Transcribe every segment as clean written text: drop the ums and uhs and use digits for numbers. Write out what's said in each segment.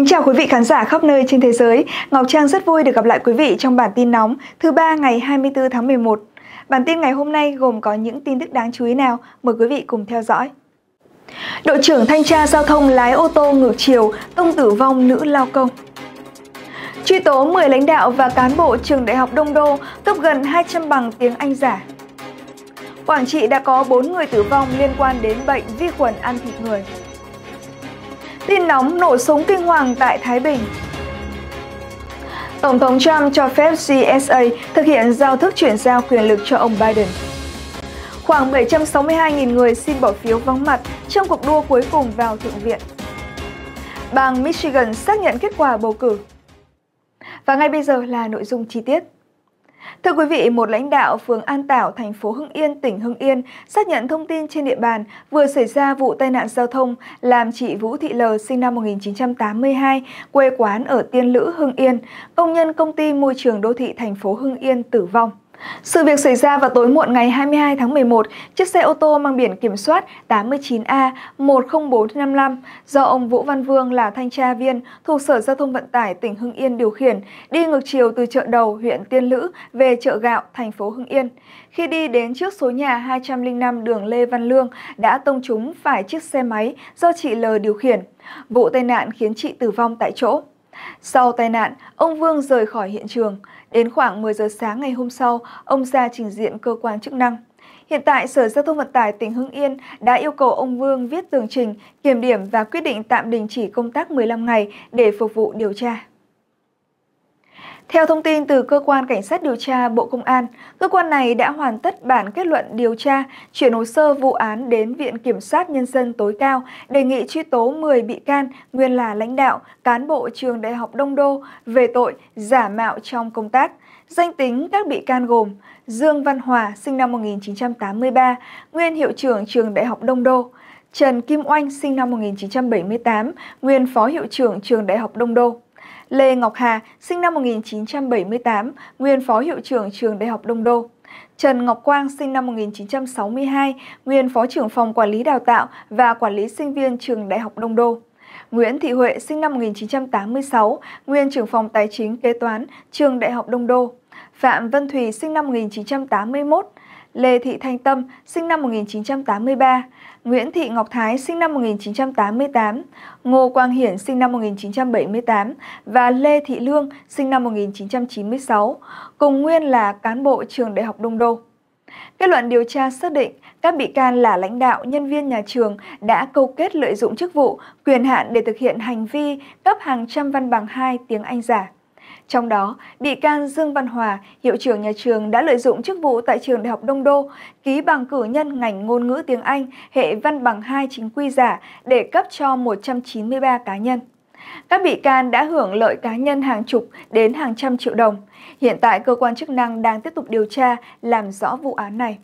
Kính chào quý vị khán giả khắp nơi trên thế giới. Ngọc Trang rất vui được gặp lại quý vị trong bản tin nóng thứ ba ngày 24 tháng 11. Bản tin ngày hôm nay gồm có những tin tức đáng chú ý nào? Mời quý vị cùng theo dõi. Đội trưởng thanh tra giao thông lái ô tô ngược chiều tông tử vong nữ lao công. Truy tố 10 lãnh đạo và cán bộ trường Đại học Đông Đô cấp gần 200 bằng tiếng Anh giả. Quảng Trị đã có 4 người tử vong liên quan đến bệnh vi khuẩn ăn thịt người. Tin nóng nổ súng kinh hoàng tại Thái Bình. Tổng thống Trump cho phép GSA thực hiện giao thức chuyển giao quyền lực cho ông Biden. Khoảng 762.000 người xin bỏ phiếu vắng mặt trong cuộc đua cuối cùng vào Thượng viện. Bang Michigan xác nhận kết quả bầu cử. Và ngay bây giờ là nội dung chi tiết. Thưa quý vị, một lãnh đạo phường An Tảo, thành phố Hưng Yên, tỉnh Hưng Yên xác nhận thông tin trên địa bàn vừa xảy ra vụ tai nạn giao thông làm chị Vũ Thị L sinh năm 1982, quê quán ở Tiên Lữ, Hưng Yên, công nhân công ty môi trường đô thị thành phố Hưng Yên tử vong. Sự việc xảy ra vào tối muộn ngày 22 tháng 11, chiếc xe ô tô mang biển kiểm soát 89A10455 do ông Vũ Văn Vương là thanh tra viên thuộc Sở Giao thông Vận tải tỉnh Hưng Yên điều khiển, đi ngược chiều từ chợ Đầu, huyện Tiên Lữ về chợ Gạo, thành phố Hưng Yên. Khi đi đến trước số nhà 205 đường Lê Văn Lương, đã tông trúng phải chiếc xe máy do chị L điều khiển. Vụ tai nạn khiến chị tử vong tại chỗ. Sau tai nạn, ông Vương rời khỏi hiện trường. Đến khoảng 10 giờ sáng ngày hôm sau, ông ra trình diện cơ quan chức năng. Hiện tại, Sở Giao thông Vận tải tỉnh Hưng Yên đã yêu cầu ông Vương viết tường trình, kiểm điểm và quyết định tạm đình chỉ công tác 15 ngày để phục vụ điều tra. Theo thông tin từ Cơ quan Cảnh sát điều tra Bộ Công an, cơ quan này đã hoàn tất bản kết luận điều tra, chuyển hồ sơ vụ án đến Viện Kiểm sát Nhân dân tối cao, đề nghị truy tố 10 bị can nguyên là lãnh đạo, cán bộ trường Đại học Đông Đô về tội giả mạo trong công tác. Danh tính các bị can gồm Dương Văn Hòa, sinh năm 1983, nguyên hiệu trưởng trường Đại học Đông Đô; Trần Kim Oanh, sinh năm 1978, nguyên phó hiệu trưởng trường Đại học Đông Đô; Lê Ngọc Hà, sinh năm 1978, nguyên phó hiệu trưởng trường Đại học Đông Đô; Trần Ngọc Quang, sinh năm 1962, nguyên phó trưởng phòng quản lý đào tạo và quản lý sinh viên trường Đại học Đông Đô; Nguyễn Thị Huệ, sinh năm 1986, nguyên trưởng phòng tài chính kế toán trường Đại học Đông Đô; Phạm Vân Thùy, sinh năm 1981, Lê Thị Thanh Tâm, sinh năm 1983, Nguyễn Thị Ngọc Thái, sinh năm 1988, Ngô Quang Hiển, sinh năm 1978 và Lê Thị Lương, sinh năm 1996, cùng nguyên là cán bộ trường Đại học Đông Đô. Kết luận điều tra xác định các bị can là lãnh đạo, nhân viên nhà trường đã câu kết lợi dụng chức vụ, quyền hạn để thực hiện hành vi cấp hàng trăm văn bằng 2 tiếng Anh giả. Trong đó, bị can Dương Văn Hòa, hiệu trưởng nhà trường đã lợi dụng chức vụ tại trường Đại học Đông Đô, ký bằng cử nhân ngành ngôn ngữ tiếng Anh hệ văn bằng 2 chính quy giả để cấp cho 193 cá nhân. Các bị can đã hưởng lợi cá nhân hàng chục đến hàng trăm triệu đồng. Hiện tại, cơ quan chức năng đang tiếp tục điều tra, làm rõ vụ án này.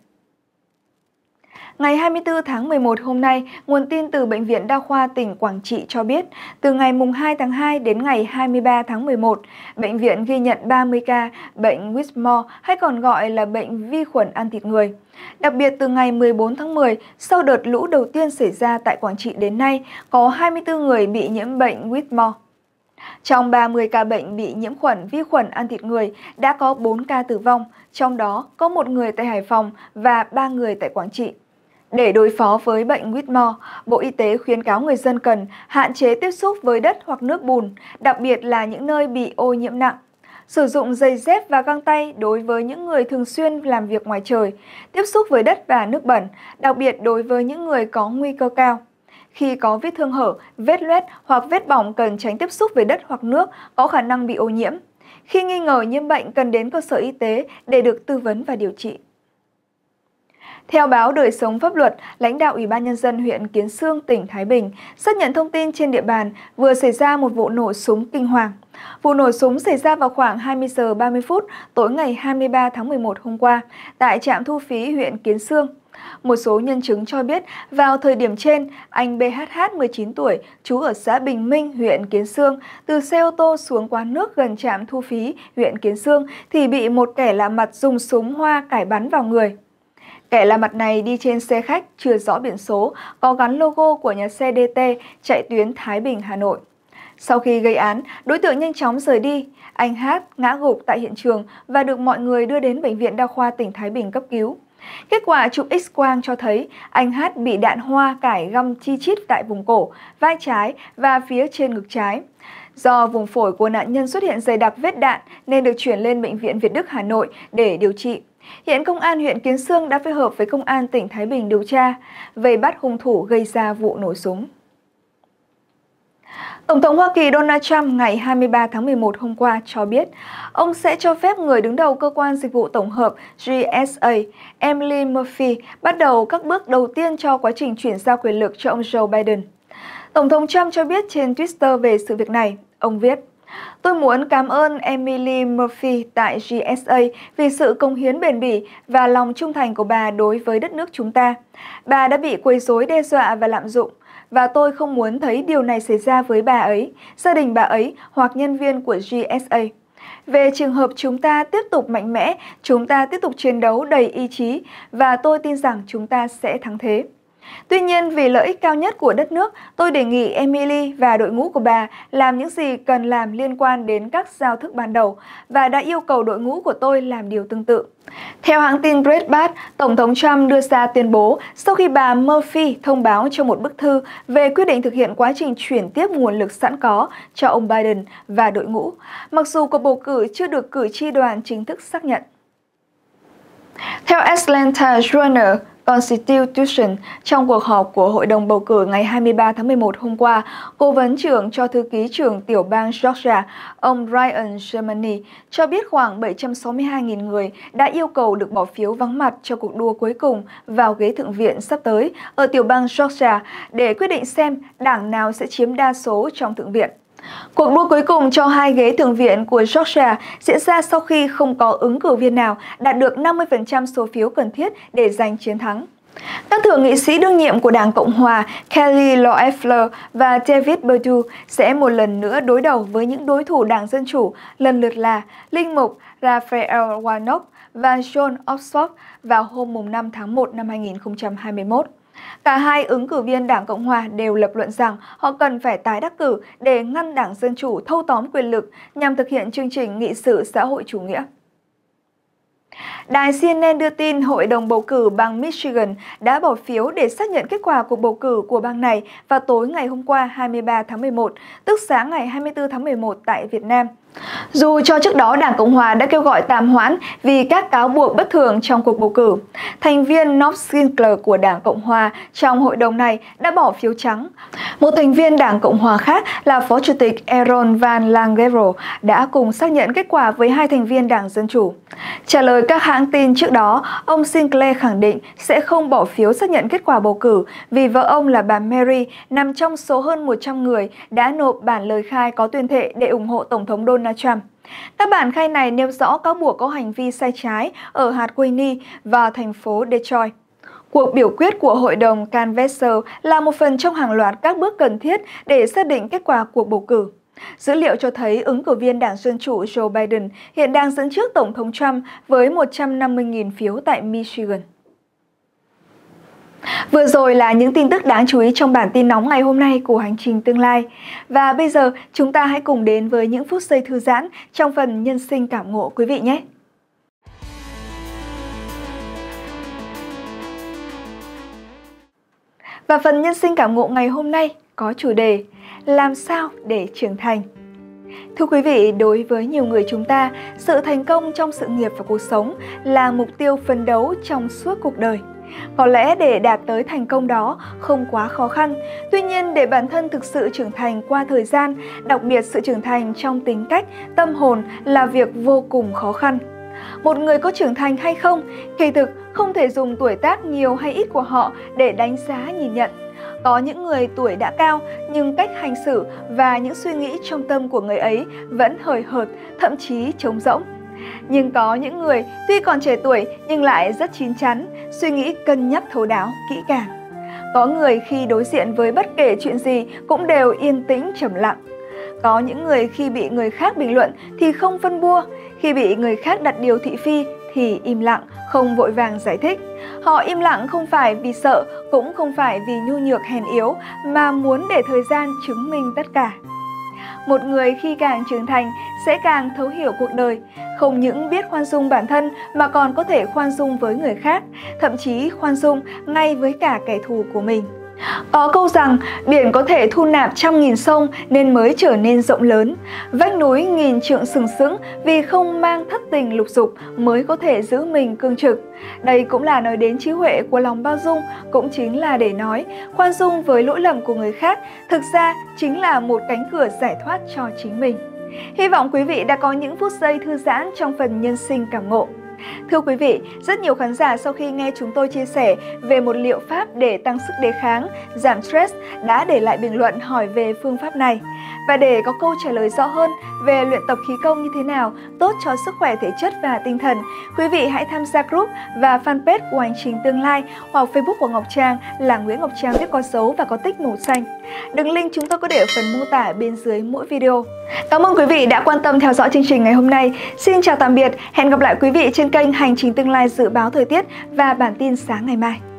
Ngày 24 tháng 11 hôm nay, nguồn tin từ Bệnh viện Đa khoa tỉnh Quảng Trị cho biết, từ ngày 2 tháng 2 đến ngày 23 tháng 11, bệnh viện ghi nhận 30 ca bệnh Whitmore hay còn gọi là bệnh vi khuẩn ăn thịt người. Đặc biệt, từ ngày 14 tháng 10, sau đợt lũ đầu tiên xảy ra tại Quảng Trị đến nay, có 24 người bị nhiễm bệnh Whitmore. Trong 30 ca bệnh bị nhiễm khuẩn vi khuẩn ăn thịt người, đã có 4 ca tử vong, trong đó có 1 người tại Hải Phòng và 3 người tại Quảng Trị. Để đối phó với bệnh Whitmore, Bộ Y tế khuyến cáo người dân cần hạn chế tiếp xúc với đất hoặc nước bùn, đặc biệt là những nơi bị ô nhiễm nặng. Sử dụng giày dép và găng tay đối với những người thường xuyên làm việc ngoài trời, tiếp xúc với đất và nước bẩn, đặc biệt đối với những người có nguy cơ cao. Khi có vết thương hở, vết loét hoặc vết bỏng cần tránh tiếp xúc với đất hoặc nước có khả năng bị ô nhiễm. Khi nghi ngờ nhiễm bệnh cần đến cơ sở y tế để được tư vấn và điều trị. Theo báo Đời sống pháp luật, lãnh đạo Ủy ban Nhân dân huyện Kiến Xương, tỉnh Thái Bình xác nhận thông tin trên địa bàn vừa xảy ra một vụ nổ súng kinh hoàng. Vụ nổ súng xảy ra vào khoảng 20 giờ 30 phút tối ngày 23 tháng 11 hôm qua tại trạm thu phí huyện Kiến Xương. Một số nhân chứng cho biết vào thời điểm trên, anh BHH 19 tuổi, trú ở xã Bình Minh, huyện Kiến Xương, từ xe ô tô xuống quán nước gần trạm thu phí huyện Kiến Xương thì bị một kẻ lạ mặt dùng súng hoa cải bắn vào người. Kẻ lạ mặt này đi trên xe khách chưa rõ biển số, có gắn logo của nhà xe DT chạy tuyến Thái Bình, Hà Nội. Sau khi gây án, đối tượng nhanh chóng rời đi. Anh Hát ngã gục tại hiện trường và được mọi người đưa đến Bệnh viện Đa khoa tỉnh Thái Bình cấp cứu. Kết quả chụp X-quang cho thấy anh Hát bị đạn hoa cải găm chi chít tại vùng cổ, vai trái và phía trên ngực trái. Do vùng phổi của nạn nhân xuất hiện dày đặc vết đạn nên được chuyển lên Bệnh viện Việt Đức Hà Nội để điều trị. Hiện Công an huyện Kiến Xương đã phối hợp với Công an tỉnh Thái Bình điều tra, vây bắt hung thủ gây ra vụ nổ súng. Tổng thống Hoa Kỳ Donald Trump ngày 23 tháng 11 hôm qua cho biết ông sẽ cho phép người đứng đầu cơ quan dịch vụ tổng hợp GSA, Emily Murphy, bắt đầu các bước đầu tiên cho quá trình chuyển giao quyền lực cho ông Joe Biden. Tổng thống Trump cho biết trên Twitter về sự việc này. Ông viết: "Tôi muốn cảm ơn Emily Murphy tại GSA vì sự cống hiến bền bỉ và lòng trung thành của bà đối với đất nước chúng ta. Bà đã bị quấy rối, đe dọa và lạm dụng, và tôi không muốn thấy điều này xảy ra với bà ấy, gia đình bà ấy hoặc nhân viên của GSA. Về trường hợp chúng ta tiếp tục mạnh mẽ, chúng ta tiếp tục chiến đấu đầy ý chí và tôi tin rằng chúng ta sẽ thắng thế. Tuy nhiên, vì lợi ích cao nhất của đất nước, tôi đề nghị Emily và đội ngũ của bà làm những gì cần làm liên quan đến các giao thức ban đầu và đã yêu cầu đội ngũ của tôi làm điều tương tự." Theo hãng tin Breitbart, Tổng thống Trump đưa ra tuyên bố sau khi bà Murphy thông báo trong một bức thư về quyết định thực hiện quá trình chuyển tiếp nguồn lực sẵn có cho ông Biden và đội ngũ, mặc dù cuộc bầu cử chưa được cử tri đoàn chính thức xác nhận. Theo Atlanta Journal-Constitution, trong cuộc họp của Hội đồng bầu cử ngày 23 tháng 11 hôm qua, Cố vấn trưởng cho thư ký trưởng tiểu bang Georgia, ông Ryan Germany, cho biết khoảng 762.000 người đã yêu cầu được bỏ phiếu vắng mặt cho cuộc đua cuối cùng vào ghế thượng viện sắp tới ở tiểu bang Georgia để quyết định xem đảng nào sẽ chiếm đa số trong thượng viện. Cuộc đua cuối cùng cho hai ghế thượng viện của Georgia diễn ra sau khi không có ứng cử viên nào đạt được 50% số phiếu cần thiết để giành chiến thắng. Các thượng nghị sĩ đương nhiệm của Đảng Cộng hòa Kelly Loeffler và David Perdue sẽ một lần nữa đối đầu với những đối thủ Đảng Dân Chủ lần lượt là linh mục Raphael Warnock và John Ossoff vào hôm 5 tháng 1 năm 2021. Cả hai ứng cử viên Đảng Cộng hòa đều lập luận rằng họ cần phải tái đắc cử để ngăn Đảng Dân Chủ thâu tóm quyền lực nhằm thực hiện chương trình nghị sự xã hội chủ nghĩa. Đài CNN đưa tin Hội đồng bầu cử bang Michigan đã bỏ phiếu để xác nhận kết quả cuộc bầu cử của bang này vào tối ngày hôm qua 23 tháng 11, tức sáng ngày 24 tháng 11 tại Việt Nam. Dù cho trước đó Đảng Cộng hòa đã kêu gọi tạm hoãn vì các cáo buộc bất thường trong cuộc bầu cử, thành viên North Sinclair của Đảng Cộng hòa trong hội đồng này đã bỏ phiếu trắng. Một thành viên Đảng Cộng hòa khác là Phó Chủ tịch Aaron Van Langeveld đã cùng xác nhận kết quả với hai thành viên Đảng Dân Chủ. Trả lời các hãng tin trước đó, ông Sinclair khẳng định sẽ không bỏ phiếu xác nhận kết quả bầu cử vì vợ ông là bà Mary nằm trong số hơn 100 người đã nộp bản lời khai có tuyên thệ để ủng hộ Tổng thống Donald Trump. Các bản khai này nêu rõ cáo buộc có hành vi sai trái ở hạt Wayne và thành phố Detroit. Cuộc biểu quyết của Hội đồng Canvassers là một phần trong hàng loạt các bước cần thiết để xác định kết quả cuộc bầu cử. Dữ liệu cho thấy ứng cử viên Đảng Dân Chủ Joe Biden hiện đang dẫn trước Tổng thống Trump với 150.000 phiếu tại Michigan. Vừa rồi là những tin tức đáng chú ý trong bản tin nóng ngày hôm nay của Hành trình Tương lai. Và bây giờ chúng ta hãy cùng đến với những phút giây thư giãn trong phần nhân sinh cảm ngộ quý vị nhé. Và phần nhân sinh cảm ngộ ngày hôm nay có chủ đề làm sao để trưởng thành. Thưa quý vị, đối với nhiều người chúng ta, sự thành công trong sự nghiệp và cuộc sống là mục tiêu phấn đấu trong suốt cuộc đời. Có lẽ để đạt tới thành công đó không quá khó khăn, tuy nhiên để bản thân thực sự trưởng thành qua thời gian, đặc biệt sự trưởng thành trong tính cách, tâm hồn là việc vô cùng khó khăn. Một người có trưởng thành hay không, kỳ thực không thể dùng tuổi tác nhiều hay ít của họ để đánh giá nhìn nhận. Có những người tuổi đã cao nhưng cách hành xử và những suy nghĩ trong tâm của người ấy vẫn hời hợt, thậm chí trống rỗng. Nhưng có những người tuy còn trẻ tuổi nhưng lại rất chín chắn, suy nghĩ cân nhắc thấu đáo, kỹ càng. Có người khi đối diện với bất kể chuyện gì cũng đều yên tĩnh trầm lặng. Có những người khi bị người khác bình luận thì không phân bua, khi bị người khác đặt điều thị phi thì im lặng, không vội vàng giải thích. Họ im lặng không phải vì sợ, cũng không phải vì nhu nhược hèn yếu, mà muốn để thời gian chứng minh tất cả. Một người khi càng trưởng thành sẽ càng thấu hiểu cuộc đời, không những biết khoan dung bản thân mà còn có thể khoan dung với người khác, thậm chí khoan dung ngay với cả kẻ thù của mình. Có câu rằng biển có thể thu nạp 100.000 sông nên mới trở nên rộng lớn. Vách núi nghìn trượng sừng sững vì không mang thất tình lục dục mới có thể giữ mình cương trực. Đây cũng là nói đến trí huệ của lòng bao dung, cũng chính là để nói khoan dung với lỗi lầm của người khác thực ra chính là một cánh cửa giải thoát cho chính mình. Hy vọng quý vị đã có những phút giây thư giãn trong phần nhân sinh cảm ngộ. Thưa quý vị, rất nhiều khán giả sau khi nghe chúng tôi chia sẻ về một liệu pháp để tăng sức đề kháng, giảm stress đã để lại bình luận hỏi về phương pháp này. Và để có câu trả lời rõ hơn về luyện tập khí công như thế nào tốt cho sức khỏe thể chất và tinh thần, quý vị hãy tham gia group và fanpage của Hành trình Tương lai hoặc Facebook của Ngọc Trang là Nguyễn Ngọc Trang viết có dấu và có tích màu xanh. Đường link chúng tôi có để ở phần mô tả bên dưới mỗi video. Cảm ơn quý vị đã quan tâm theo dõi chương trình ngày hôm nay. Xin chào tạm biệt, hẹn gặp lại quý vị trên kênh Hành trình Tương lai dự báo thời tiết và bản tin sáng ngày mai.